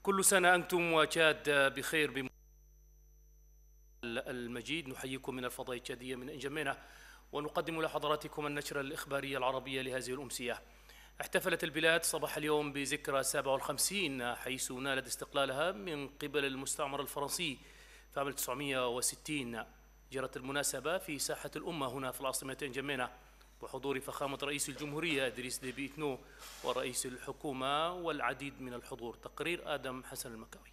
كل سنة أنتم وتشاد بخير. المجيد نحييكم من الفضاء التشادية من إنجمينة، ونقدم لحضراتكم النشرة الإخبارية العربية لهذه الأمسية. احتفلت البلاد صباح اليوم بذكرى 57 حيث نالت استقلالها من قبل المستعمر الفرنسي في عام 1960. جرت المناسبة في ساحة الأمة هنا في العاصمة إنجمينة بحضور فخامة رئيس الجمهورية إدريس ديبي إتنو ورئيس الحكومة والعديد من الحضور. تقرير آدم حسن المكاوي.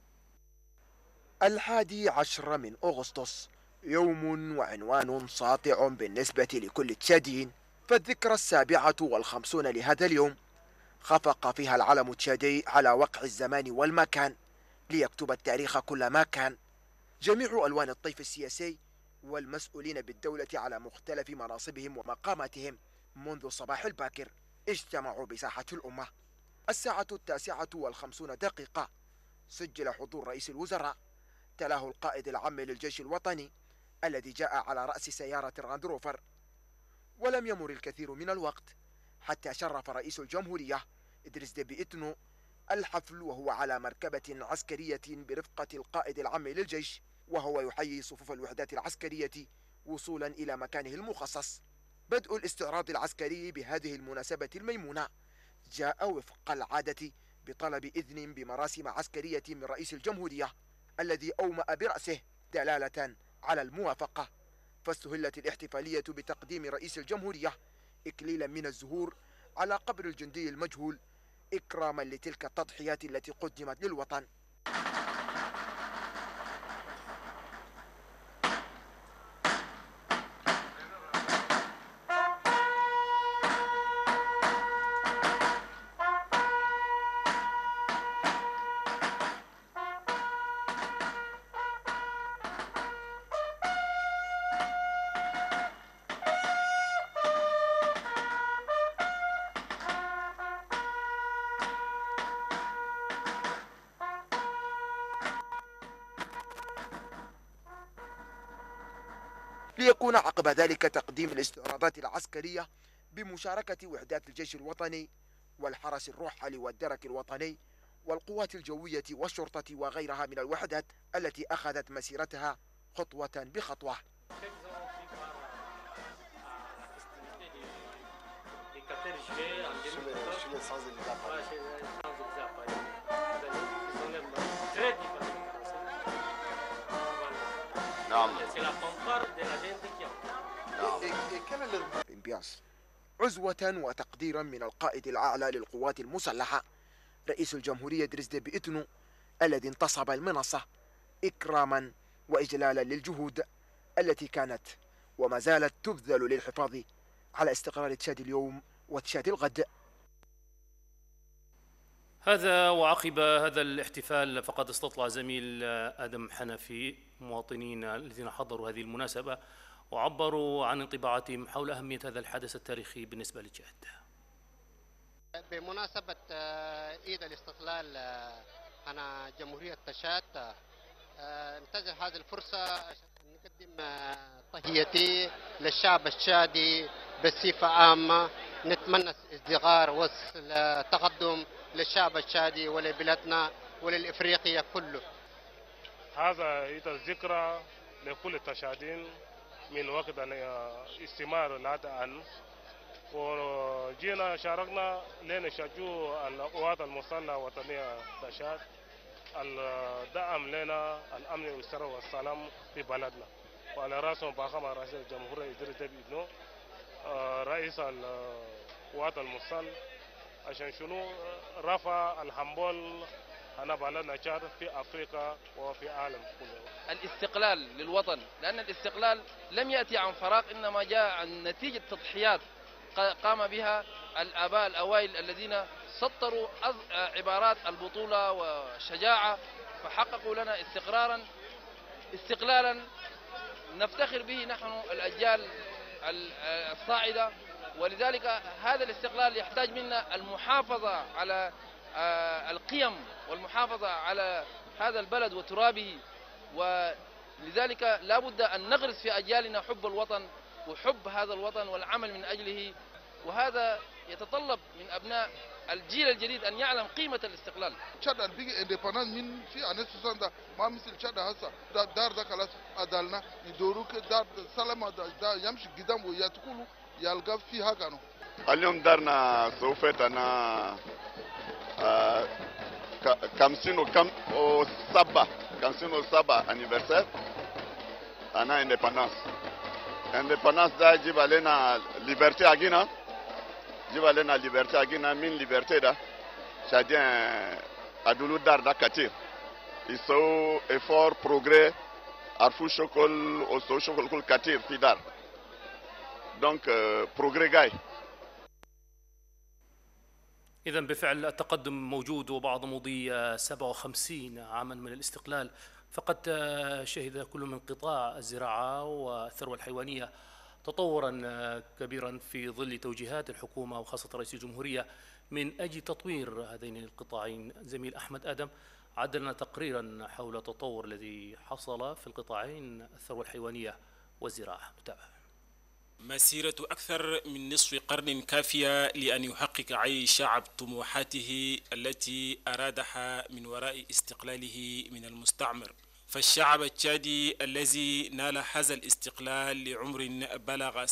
11 من أغسطس يوم وعنوان ساطع بالنسبة لكل تشادي، فالذكرى 57 لهذا اليوم خفق فيها العلم التشادي على وقع الزمان والمكان ليكتب التاريخ كل ما كان. جميع ألوان الطيف السياسي والمسؤولين بالدولة على مختلف مناصبهم ومقاماتهم منذ الصباح الباكر اجتمعوا بساحة الأمة. الساعة 9:50 سجل حضور رئيس الوزراء، تلاه القائد العام للجيش الوطني الذي جاء على رأس سيارة راندروفر. ولم يمر الكثير من الوقت حتى شرف رئيس الجمهورية إدريس ديبي إتنو الحفل وهو على مركبة عسكرية برفقة القائد العام للجيش، وهو يحيي صفوف الوحدات العسكرية وصولا إلى مكانه المخصص. بدء الاستعراض العسكري بهذه المناسبة الميمونة جاء وفق العادة بطلب إذن بمراسم عسكرية من رئيس الجمهورية الذي أومأ برأسه دلالة على الموافقة، فاستهلت الاحتفالية بتقديم رئيس الجمهورية إكليلا من الزهور على قبر الجندي المجهول إكراما لتلك التضحيات التي قدمت للوطن. ليكون عقب ذلك تقديم الاستعراضات العسكرية بمشاركة وحدات الجيش الوطني والحرس الرحل والدرك الوطني والقوات الجوية والشرطة وغيرها من الوحدات التي أخذت مسيرتها خطوة بخطوة. عزوة وتقديرا من القائد الأعلى للقوات المسلحة رئيس الجمهورية إدريس ديبي إتنو الذي انتصب المنصة، إكراما وإجلالا للجهود التي كانت وما زالت تبذل للحفاظ على استقرار تشاد اليوم وتشاد الغد. هذا وعقب هذا الاحتفال فقد استطلع زميل آدم حنفي مواطنين الذين حضروا هذه المناسبة وعبروا عن انطباعاتهم حول أهمية هذا الحدث التاريخي بالنسبة لتشاد. بمناسبة عيد الاستقلال عن جمهورية تشاد، ننتهز هذه الفرصة عشان نقدم تحياتي للشعب التشادي بصفة عامة. نتمنى ازدهار والتقدم للشعب التشادي ولبلادنا وللإفريقيا كله. هذا عيد الذكرى لكل التشادين من وقت استمرار العدن، وجينا شاركنا لنشجع القوات المسلحة الوطنية تشاد الدعم لنا الأمن والسلام والسلام في بلدنا، وعلى رأسهم فخامة رئيس الجمهورية إدريس ديبي إتنو رئيس القوات المسلحة عشان شنو رفع الحنبل أنا بلدنا تشاد في أفريقيا وفي العالم كله. الاستقلال للوطن، لأن الاستقلال لم يأتي عن فراغ، إنما جاء عن نتيجة تضحيات قام بها الآباء الأوائل الذين سطروا عبارات البطولة والشجاعة، فحققوا لنا استقلالا نفتخر به نحن الأجيال الصاعدة. ولذلك هذا الاستقلال يحتاج منا المحافظة على القيم والمحافظة على هذا البلد وترابه، ولذلك لا بد أن نغرس في أجيالنا حب الوطن وحب هذا الوطن والعمل من أجله، وهذا يتطلب من أبناء الجيل الجديد أن يعلم قيمة الاستقلال. تشاد البيجي اندبندنس من في أناس ده ما مثل تشاد هسه دار ده خلاص أدلنا يدوروك دار سلام ده يمشي قدام ويتقولوا يلقى فيها كانوا. اليوم دارنا سوفتنا 57 anniversaire ana indépendance da jiba lena liberté agina min liberté da chadien adulu dar da katir iso effort progrès arfu chokol o so chokol kul katir fi dar donc progrès gay. إذا بالفعل التقدم موجود، وبعد مضي 57 عاما من الاستقلال فقد شهد كل من قطاع الزراعة والثروة الحيوانية تطورا كبيرا في ظل توجيهات الحكومة وخاصة رئيس الجمهورية من أجل تطوير هذين القطاعين. زميل أحمد آدم عد لنا تقريرا حول التطور الذي حصل في القطاعين الثروة الحيوانية والزراعة. نتابع. مسيرة أكثر من نصف قرن كافية لأن يحقق أي شعب طموحاته التي أرادها من وراء استقلاله من المستعمر. فالشعب التشادي الذي نال هذا الاستقلال لعمر بلغ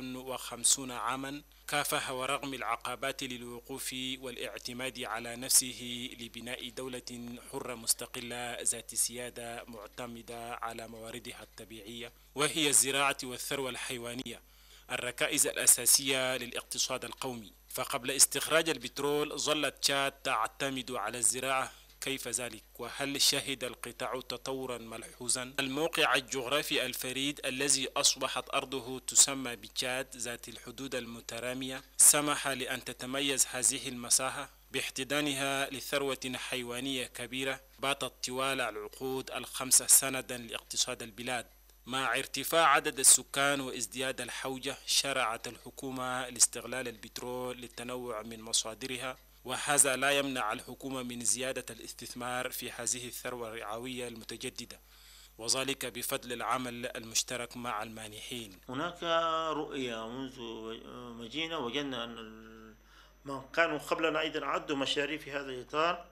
57 عاما كافح ورغم العقبات للوقوف والاعتماد على نفسه لبناء دولة حرة مستقلة ذات سيادة معتمدة على مواردها الطبيعية وهي الزراعة والثروة الحيوانية، الركائز الأساسية للاقتصاد القومي. فقبل استخراج البترول ظلت تشاد تعتمد على الزراعة. كيف ذلك؟ وهل شهد القطاع تطورا ملحوظا؟ الموقع الجغرافي الفريد الذي أصبحت أرضه تسمى بتشاد ذات الحدود المترامية سمح لأن تتميز هذه المساحة باحتضانها لثروة حيوانية كبيرة باتت طوال العقود الخمسة سندا لاقتصاد البلاد. مع ارتفاع عدد السكان وازدياد الحوجة شرعت الحكومة لاستغلال البترول للتنوع من مصادرها، وهذا لا يمنع الحكومة من زيادة الاستثمار في هذه الثروة الرعوية المتجددة، وذلك بفضل العمل المشترك مع المانحين. هناك رؤية منذ مجينا وجدنا أن من كانوا قبلنا أيضا عدوا مشاريع في هذا الإطار،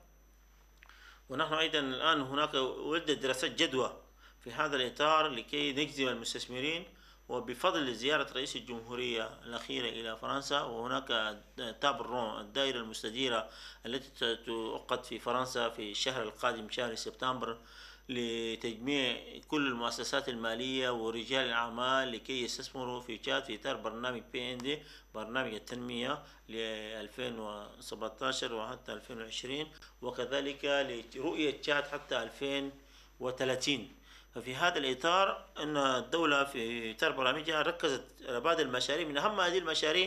ونحن أيضا الآن هناك ولدت دراسات جدوى في هذا الإطار لكي نجذب المستثمرين. وبفضل زيارة رئيس الجمهورية الأخيرة إلى فرنسا، وهناك تابرون الدائرة المستديرة التي تؤقت في فرنسا في الشهر القادم شهر سبتمبر لتجميع كل المؤسسات المالية ورجال الأعمال لكي يستثمروا في تشاد في إطار برنامج PND برنامج التنمية ل 2017 وحتى 2020، وكذلك لرؤية تشاد حتى 2030. ففي هذا الإطار أن الدولة في إطار برامجها ركزت على بعض المشاريع. من أهم هذه المشاريع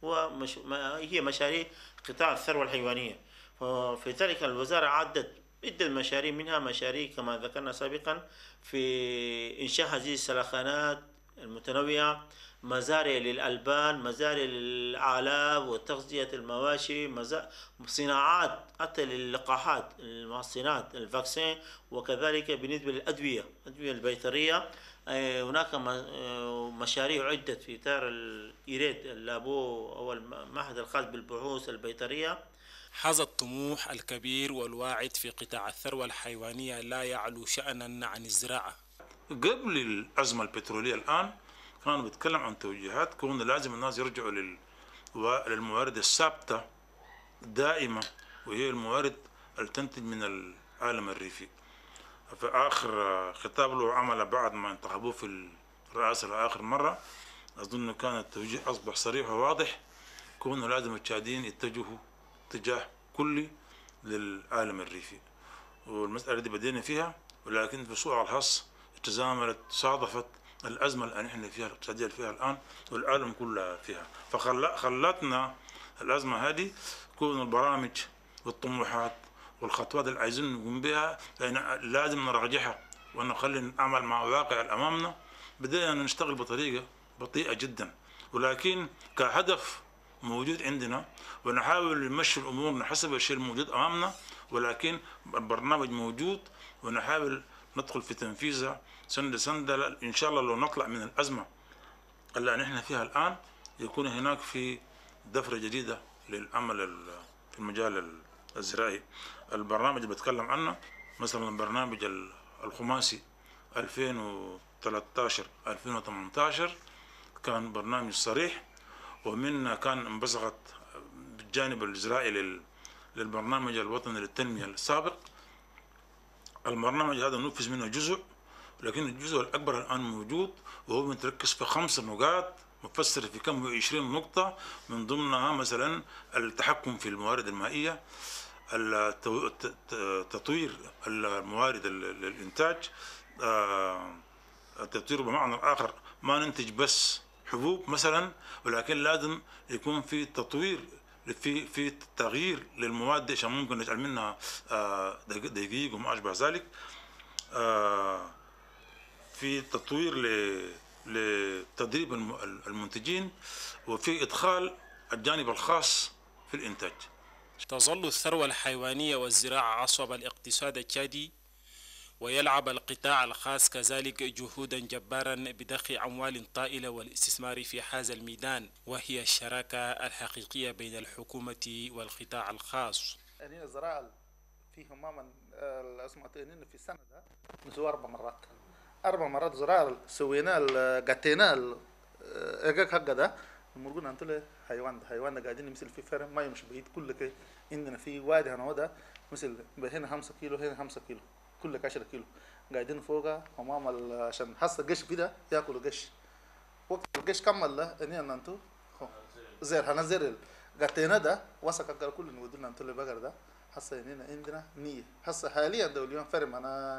هي مشاريع قطاع الثروة الحيوانية. ففي ذلك الوزارة عدت عدة مشاريع، منها مشاريع كما ذكرنا سابقا في إنشاء هذه السلخانات المتنوعة، مزارع للألبان، مزارع للأعلاف وتغذية المواشي، صناعات حتى للقاحات، المحصنات، الفاكسين، وكذلك بالنسبة للأدوية البيطرية. هناك مشاريع عدت في إطار الإيريد اللابو أو المعهد الخاص بالبحوث البيطرية. هذا الطموح الكبير والواعد في قطاع الثروة الحيوانية لا يعلو شأنا عن الزراعة. قبل الأزمة البترولية الآن كانوا بيتكلم عن توجيهات كون لازم الناس يرجعوا للموارد الثابتة دائمة، وهي الموارد اللي تنتج من العالم الريفي. في آخر خطاب له عمله بعد ما انتخبوه في الرئاسة لآخر مرة، أظن كان التوجيه أصبح صريح وواضح كون لازم التشاديين يتجهوا اتجاه كلي للعالم الريفي. والمسألة دي بدينا فيها، ولكن في سوء الحظ تزامنت صادفت الأزمة اللي احنا فيها الاقتصادية اللي فيها الآن والعالم كلها فيها، فخلتنا الأزمة هذه تكون البرامج والطموحات والخطوات اللي عايزين نقوم بها لازم نراجعها ونخلي نعمل مع واقع أمامنا. بدأنا نشتغل بطريقة بطيئة جدا، ولكن كهدف موجود عندنا ونحاول نمشي الأمور نحسب الشيء الموجود أمامنا، ولكن البرنامج موجود ونحاول ندخل في تنفيذها سنة سنة. إن شاء الله لو نطلع من الأزمة اللي نحن فيها الآن يكون هناك في دفرة جديدة للعمل في المجال الزراعي. البرنامج اللي بتكلم عنه مثلا برنامج الخماسي 2013-2018 كان برنامج صريح، ومن كان انبثقت بالجانب الزراعي للبرنامج الوطني للتنمية السابق. البرنامج هذا نفذ منه جزء، لكن الجزء الأكبر الآن موجود، وهو متركز في 5 نقاط مفسرة في كم 20 نقطة، من ضمنها مثلا التحكم في الموارد المائية، تطوير الموارد الإنتاج، التطوير بمعنى آخر ما ننتج بس حبوب مثلا، ولكن لازم يكون في تطوير في تغيير للمواد عشان ممكن نجعل منها دقيق وما أشبه ذلك، في تطوير لتدريب المنتجين، وفي إدخال الجانب الخاص في الإنتاج. تظل الثروة الحيوانية والزراعة عصب الاقتصاد التشادي، ويلعب القطاع الخاص كذلك جهودا جبارا بضخ أموال طائلة والاستثمار في هذا الميدان، وهي الشراكة الحقيقية بين الحكومة والقطاع الخاص. أننا الزراعة في هماما الأسماء أننا في السنة ده نسوي 4 مرات زراعة سوينا قتينا الإيجاك حق ده مرقونا أنتوا حيوان قاعدين مثل في فرم ما يمشي بعيد، كل كي عندنا في وادي هنا وده مثل هنا 5 كيلو هنا 5 كيلو كل 10 كيلو قاعدين فوقها همام عشان حس القش في ده ياكلوا قش. وقت القش كمل له إننا أنتوا زير هنزير قتينا ده وسك أقل كل نودلنا أنتوا اللي بقر ده حس إننا عندنا نية حس حاليا ده اليوم فرم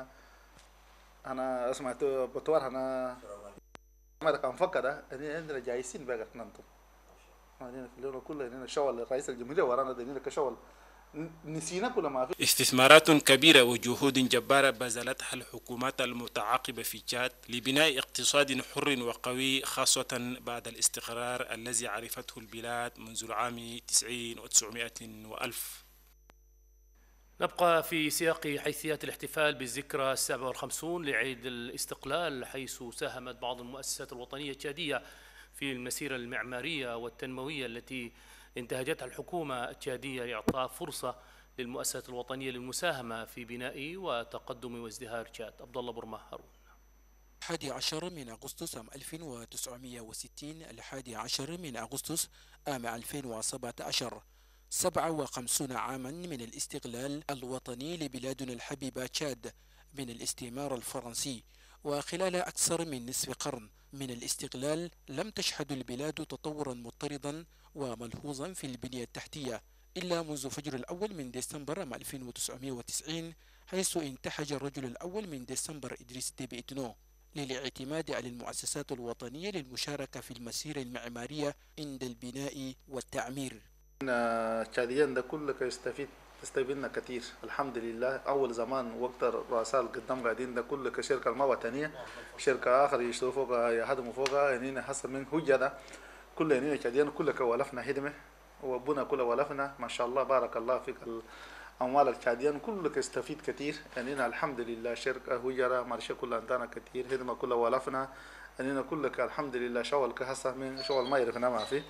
أنا سمعت بتوار أنا ما كان فكر إننا عندنا جايسين بقر ننتو إننا كلنا كله إننا شغل الرئيس الجمهورية ورانا إننا كشغل نسينا كل ما في. استثمارات كبيرة وجهود جبارة بذلتها الحكومات المتعاقبة في تشاد لبناء اقتصاد حر وقوي، خاصة بعد الاستقرار الذي عرفته البلاد منذ العام 90 و900 وألف. نبقى في سياق حيثيات الاحتفال بالذكرى 57 لعيد الاستقلال، حيث ساهمت بعض المؤسسات الوطنية التشادية في المسيرة المعمارية والتنموية التي انتهجتها الحكومة التشادية لإعطاء فرصة للمؤسسات الوطنية للمساهمة في بناء وتقدم وازدهار تشاد. عبد الله برمه هارون. 11 من أغسطس عام 1960 11 من أغسطس عام 2017، 57 عاما من الاستقلال الوطني لبلادنا الحبيبة تشاد من الاستعمار الفرنسي. وخلال أكثر من نصف قرن من الاستقلال لم تشهد البلاد تطورا مضطردا وملحوظا في البنية التحتية إلا منذ فجر الأول من ديسمبر عام 1990، حيث انتهج الرجل الأول من ديسمبر إدريس ديبي إتنو للاعتماد على المؤسسات الوطنية للمشاركة في المسيرة المعمارية عند البناء والتعمير. تشاديين ده كله يستفيدنا كثير الحمد لله. أول زمان وقت رؤساء القدام قاعدين ده كله كشركة ما وطنية، شركة آخر يشتروا فوقها يهدموا فوقها، يعني حسب من هجة ده كله يعني تشاديين كله كولفنا هدمة وابونا كله ولفنا ما شاء الله بارك الله فيك. الأموال التشاديين كله يستفيد كثير، يعني الحمد لله شركة هجرة مرشة كلها عندنا كثير هدمة كله ولفنا، يعني كله الحمد لله شغل كهسه من شغل ما يعرفنا ما في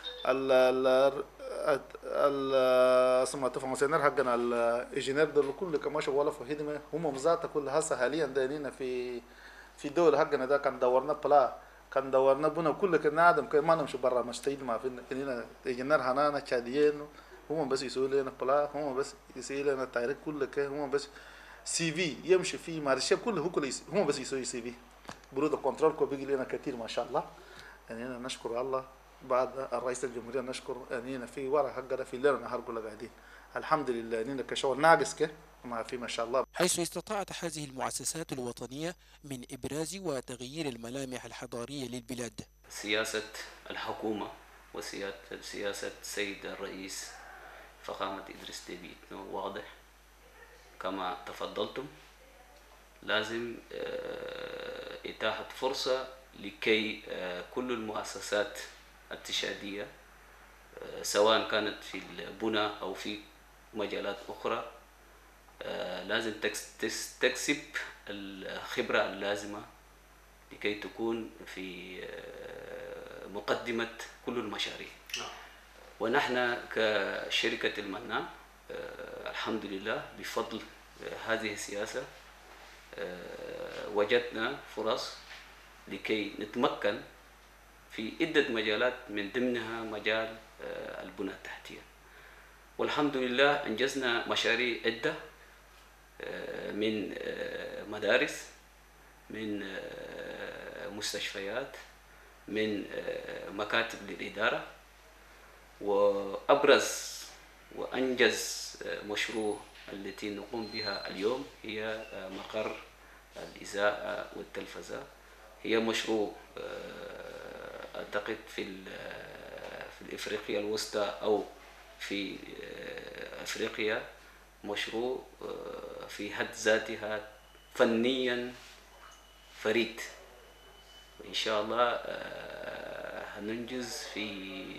اسمها تفهموا حقنا الانجينير ده كل كما شغاله في خدمه هم مزاته كل هسه حاليا دايرين في الدول حقنا ده كان دورنا بلا كان دورنا بنا كل كنا ادم ما نمشي برا مستعد ما في هنا انجينير هنانا تشاديين هم بس يسوي لنا بلا هم بس يسوي لنا تايرك كل هم بس سي في يمشي فيه مارشي كله هو كل هم بس يسوي سي في برود كنترول كو بيجي لنا كثير ما شاء الله. يعني أنا نشكر الله بعد الرئيس الجمهورية نشكر أنينا في ورا حقنا في ليلة نهار كلها قاعدين الحمد لله أنينا كشغل ناقص ما في ما شاء الله. حيث استطاعت هذه المؤسسات الوطنية من إبراز وتغيير الملامح الحضارية للبلاد. سياسة الحكومة وسياسة السيد الرئيس فخامة إدريس ديبي إتنو واضح كما تفضلتم. لازم إتاحة فرصة لكي كل المؤسسات التشادية سواء كانت في البنى أو في مجالات أخرى لازم تكسب الخبرة اللازمة لكي تكون في مقدمة كل المشاريع. ونحن كشركة المنان الحمد لله بفضل هذه السياسة وجدنا فرص لكي نتمكن في عدة مجالات من ضمنها مجال البنى التحتية، والحمد لله أنجزنا مشاريع عدة من مدارس، من مستشفيات، من مكاتب للإدارة. وأبرز وأنجز مشروع التي نقوم بها اليوم هي مقر الإذاعة والتلفزة. هي مشروع أعتقد في إفريقيا الوسطى أو في أفريقيا، مشروع في حد ذاتها فنيا فريد، وإن شاء الله هننجز في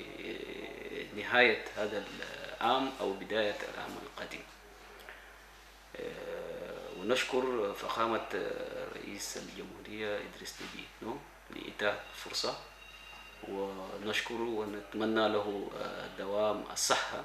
نهاية هذا العام أو بداية العام القادم. ونشكر فخامة رئيس الجمهورية إدريس ديبي إتنو لإتاحة الفرصة، ونشكره ونتمنى له دوام الصحة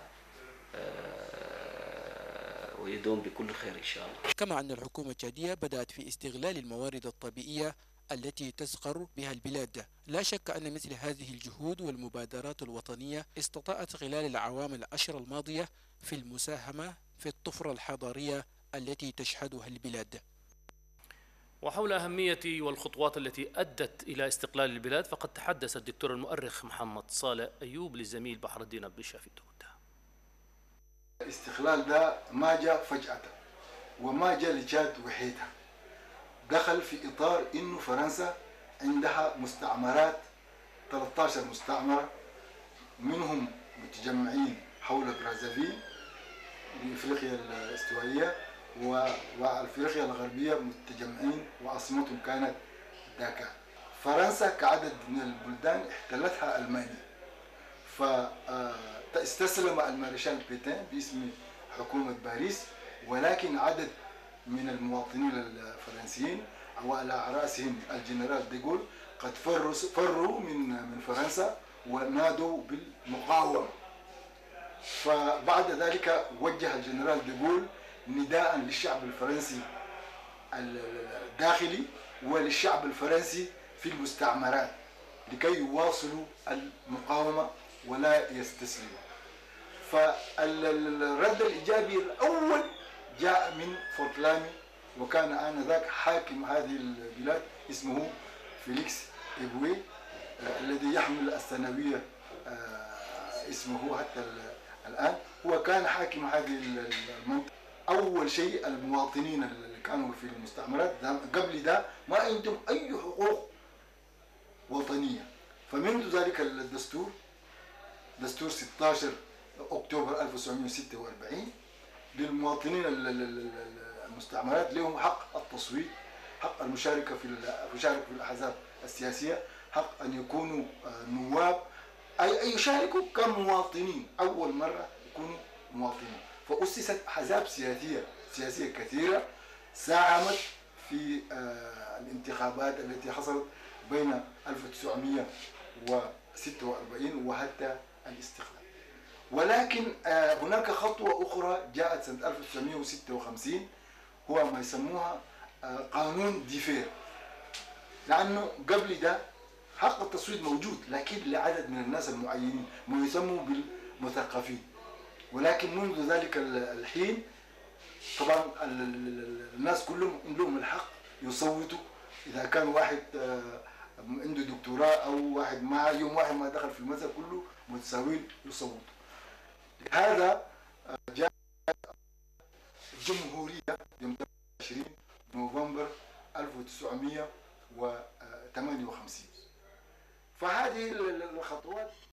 ويدوم بكل خير إن شاء الله. كما أن الحكومة التشادية بدأت في استغلال الموارد الطبيعية التي تزخر بها البلاد. لا شك أن مثل هذه الجهود والمبادرات الوطنية استطاعت خلال العوام العشر الماضية في المساهمة في الطفرة الحضارية التي تشهدها البلاد. وحول أهمية والخطوات التي أدت إلى استقلال البلاد فقد تحدث الدكتور المؤرخ محمد صالح أيوب للزميل بحر الدين أبيشا في تويتر. الاستقلال ده ما جاء فجأة وما جاء لتشاد وحيدها، دخل في إطار إنه فرنسا عندها مستعمرات 13 مستعمرة، منهم متجمعين حول برازافيل بإفريقيا الاستوائية، وأفريقيا الغربية متجمعين وعاصمتهم كانت داكار. فرنسا كعدد من البلدان احتلتها ألمانيا، فاستسلم المارشال بيتين باسم حكومة باريس، ولكن عدد من المواطنين الفرنسيين وعلى رأسهم الجنرال ديغول قد فروا من فرنسا ونادوا بالمقاومة. فبعد ذلك وجه الجنرال ديغول نداء للشعب الفرنسي الداخلي وللشعب الفرنسي في المستعمرات لكي يواصلوا المقاومة ولا يستسلموا. فالرد الإيجابي الأول جاء من فورتلامي، وكان آنذاك حاكم هذه البلاد اسمه فيليكس إبوي الذي يحمل الثانوية اسمه حتى الآن. هو كان حاكم هذه المنطقة. أول شيء المواطنين اللي كانوا في المستعمرات قبل ده ما عندهم أي حقوق وطنية، فمنذ ذلك الدستور دستور 16 أكتوبر 1946 للمواطنين المستعمرات لهم حق التصويت، حق المشاركة في الأحزاب السياسية، حق أن يكونوا نواب، أي يشاركوا كمواطنين، أول مرة يكونوا مواطنين. فأسست أحزاب سياسية كثيرة ساهمت في الانتخابات التي حصلت بين 1946 وحتى الاستقلال. ولكن هناك خطوة أخرى جاءت سنة 1956 هو ما يسموها قانون ديفير، لأنه قبل ده حق التصويت موجود لكن لعدد من الناس المعينين ما يسموا بالمثقفين، ولكن منذ ذلك الحين طبعا الناس كلهم لهم الحق يصوتوا. إذا كان واحد عنده دكتوراه أو واحد ما يوم واحد ما دخل في المدرسة كله متساويين يصوتوا. هذا جاء الجمهورية يوم 20 نوفمبر 1958. فهذه الخطوات